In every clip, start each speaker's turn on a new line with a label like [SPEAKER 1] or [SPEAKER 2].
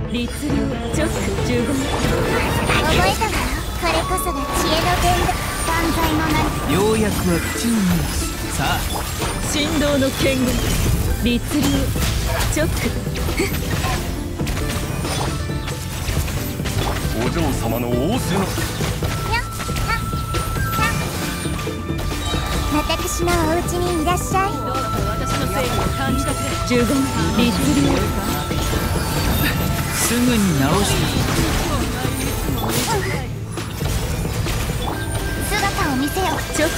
[SPEAKER 1] 律流直15。
[SPEAKER 2] 覚えたわよ。これこそが知恵の伝道。断罪の名。
[SPEAKER 3] ようやくは口に見ます。さあ
[SPEAKER 1] 神道の剣言律流直。
[SPEAKER 4] お嬢様の仰せの。
[SPEAKER 2] 私のお家にいらっしゃい。
[SPEAKER 1] どうか私の正義を感じたくれ。15律流
[SPEAKER 3] すぐに直して。
[SPEAKER 2] 姿を見せよ。
[SPEAKER 1] 直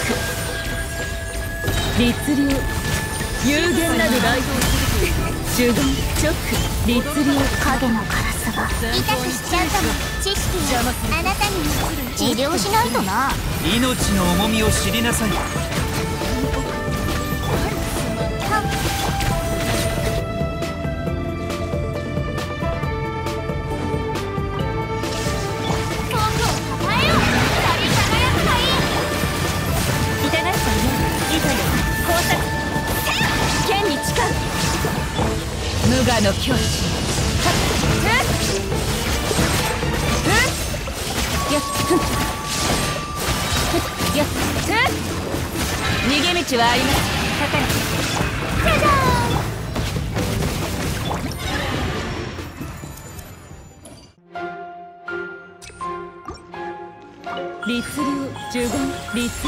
[SPEAKER 1] 律流有限なる雷15直律流
[SPEAKER 2] 影のカラスが痛くしちゃうかも。知識をあなたにも治療しないとな。
[SPEAKER 3] 命の重みを知りなさい。
[SPEAKER 1] 無我の境地。逃げ道はあります。かかれ。じゃじゃーん。律流15律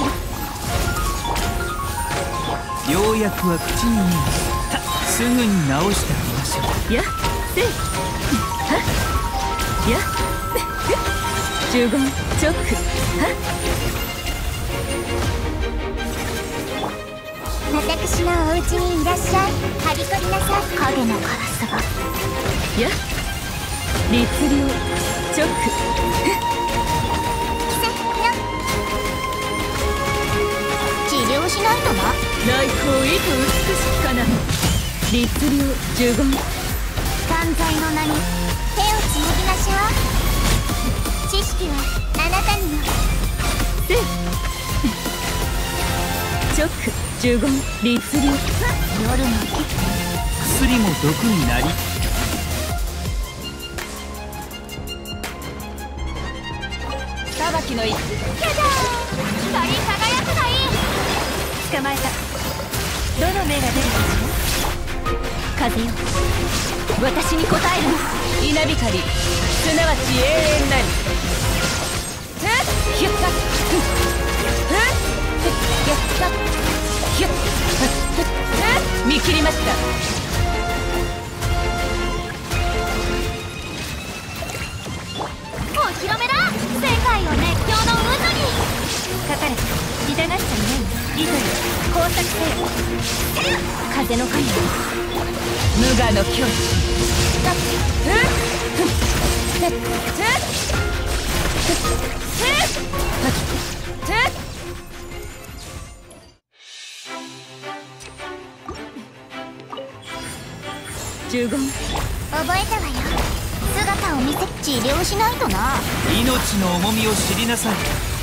[SPEAKER 1] 流。
[SPEAKER 3] ようやくは口に見ます。すぐに直してあげましょう。
[SPEAKER 1] やせはや15直は。
[SPEAKER 2] 私のお家にいらっしゃい。はびこりなさい。影のカラスが
[SPEAKER 1] や律流直。
[SPEAKER 2] 治療しないとな。
[SPEAKER 1] 来光意図美しきかな。律流15。
[SPEAKER 2] 断罪の名に手をつなぎましょう。知識はあなたにも。
[SPEAKER 1] せ直15律流。
[SPEAKER 2] 夜の
[SPEAKER 3] 薬も毒になり。
[SPEAKER 1] 裁きの一手。
[SPEAKER 2] キャジャー。光り輝くがいい。
[SPEAKER 1] 捕まえた。どの目が出るかしら。風よ私に応えるの。稲光すなわち永遠なり。ヒュッハッヒュッ見切りました。
[SPEAKER 2] お披露目だ。世界を熱狂の渦に。
[SPEAKER 1] かかれ。痛がっちゃいない。糸よ工作せよ。風の神よ無我の境地。15。
[SPEAKER 2] 覚えたわよ。姿を見せ治療しないとな。
[SPEAKER 3] 命の重みを知りなさい。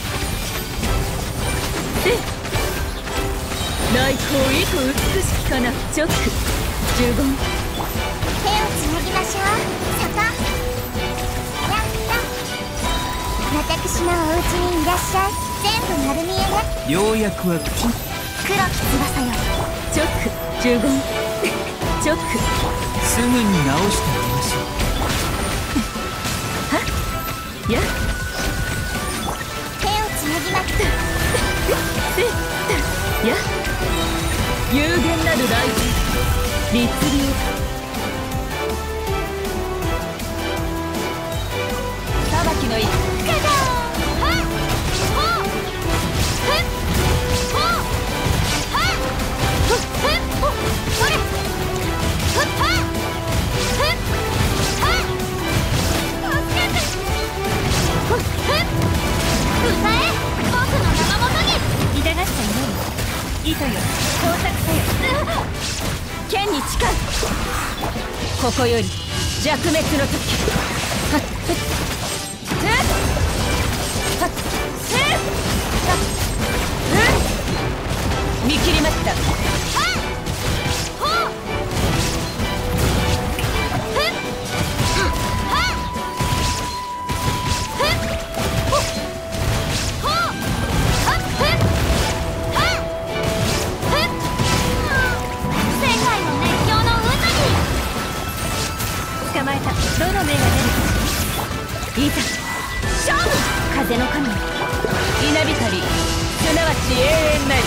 [SPEAKER 1] 来光意図美しきかな。直15。
[SPEAKER 2] 手をつなぎましょう。坂やった。私のお家にいらっしゃい。全部丸見えね。
[SPEAKER 3] ようやくは口に。
[SPEAKER 2] 黒き翼よ。
[SPEAKER 1] 直15直。
[SPEAKER 3] すぐに直してあげましょう。
[SPEAKER 1] はっや
[SPEAKER 2] 手をつなぎましょ
[SPEAKER 1] せや有限なる大地律流。裁きの一手。糸よ工作せよ。剣に誓う。ここより弱滅の時。はっ見切りました。 えた。どの目が出るかしら。いざ勝負。風の神、稲光、すなわち永遠なり。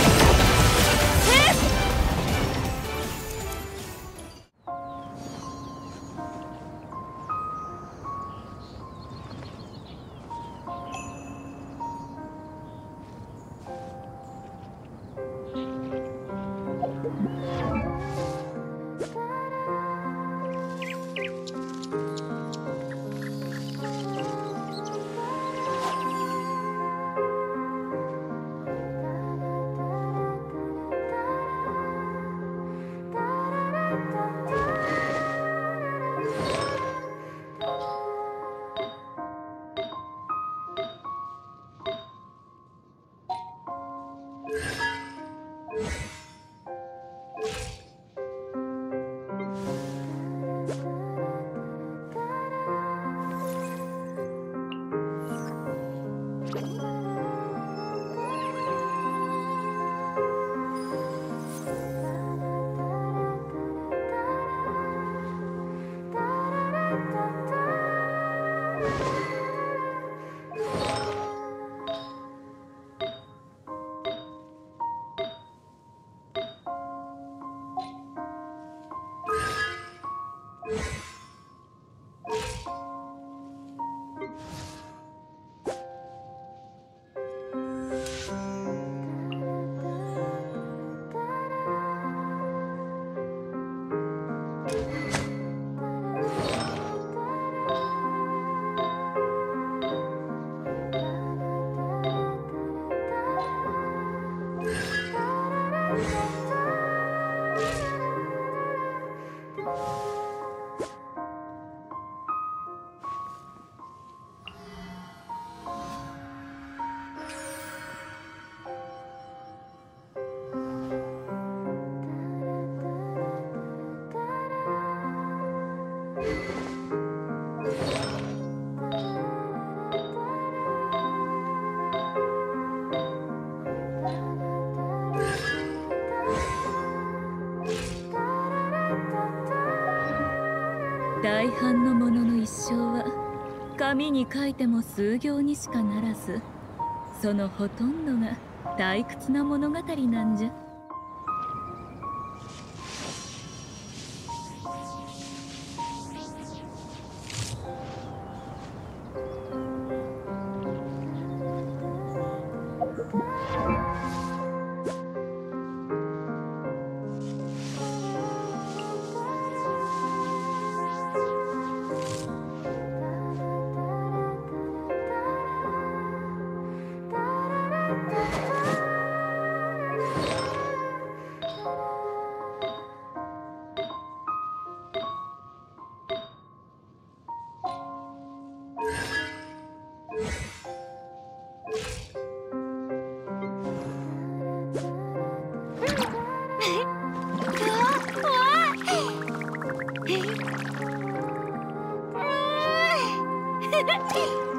[SPEAKER 5] 大半の者の一生は紙に書いても数行にしかならず、そのほとんどが退屈な物語なんじゃ。
[SPEAKER 2] うわっ